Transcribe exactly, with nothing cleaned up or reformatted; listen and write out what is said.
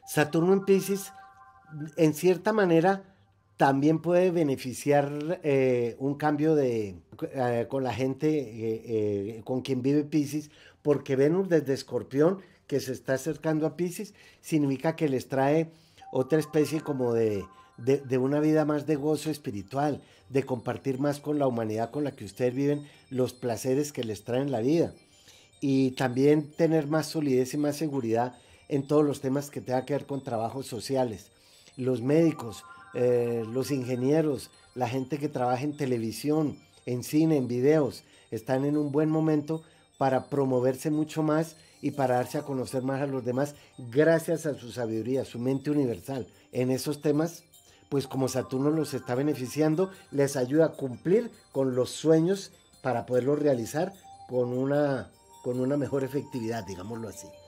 Saturno en Piscis, en cierta manera, también puede beneficiar eh, un cambio de, eh, con la gente eh, eh, con quien vive Piscis, porque Venus desde Escorpión, que se está acercando a Piscis, significa que les trae otra especie como de, de, de una vida más de gozo espiritual, de compartir más con la humanidad con la que ustedes viven los placeres que les traen la vida y también tener más solidez y más seguridad en todos los temas que tengan que ver con trabajos sociales. Los médicos, eh, los ingenieros, la gente que trabaja en televisión, en cine, en videos, están en un buen momento para promoverse mucho más y para darse a conocer más a los demás gracias a su sabiduría, su mente universal. En esos temas, pues como Saturno los está beneficiando, les ayuda a cumplir con los sueños para poderlos realizar con una con una mejor efectividad, digámoslo así.